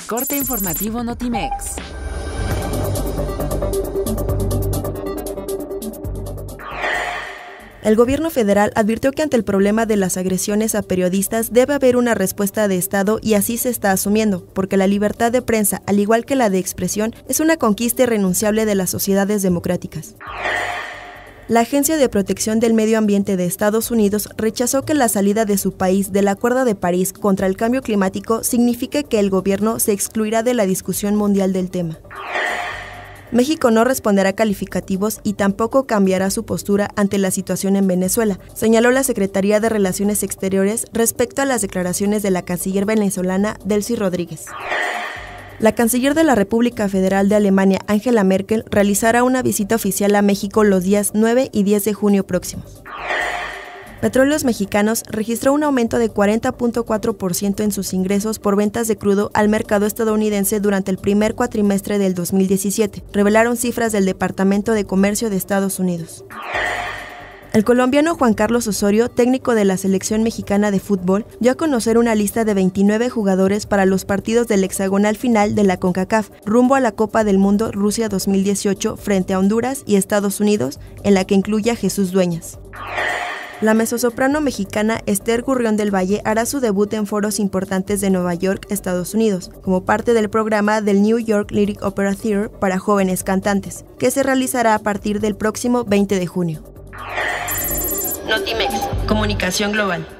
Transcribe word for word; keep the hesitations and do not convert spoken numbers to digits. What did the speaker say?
Corte informativo Notimex. El gobierno federal advirtió que ante el problema de las agresiones a periodistas debe haber una respuesta de Estado y así se está asumiendo, porque la libertad de prensa, al igual que la de expresión, es una conquista irrenunciable de las sociedades democráticas. La Agencia de Protección del Medio Ambiente de Estados Unidos rechazó que la salida de su país del Acuerdo de París contra el cambio climático signifique que el gobierno se excluirá de la discusión mundial del tema. México no responderá calificativos y tampoco cambiará su postura ante la situación en Venezuela, señaló la Secretaría de Relaciones Exteriores respecto a las declaraciones de la canciller venezolana Delcy Rodríguez. La canciller de la República Federal de Alemania, Angela Merkel, realizará una visita oficial a México los días nueve y diez de junio próximos. Petróleos Mexicanos registró un aumento de cuarenta punto cuatro por ciento en sus ingresos por ventas de crudo al mercado estadounidense durante el primer cuatrimestre del dos mil diecisiete, revelaron cifras del Departamento de Comercio de Estados Unidos. El colombiano Juan Carlos Osorio, técnico de la selección mexicana de fútbol, dio a conocer una lista de veintinueve jugadores para los partidos del hexagonal final de la CONCACAF, rumbo a la Copa del Mundo Rusia dos mil dieciocho frente a Honduras y Estados Unidos, en la que incluye a Jesús Dueñas. La mezzosoprano mexicana Esther Gurrión del Valle hará su debut en foros importantes de Nueva York, Estados Unidos, como parte del programa del New York Lyric Opera Theater para jóvenes cantantes, que se realizará a partir del próximo veinte de junio. Notimex, Comunicación Global.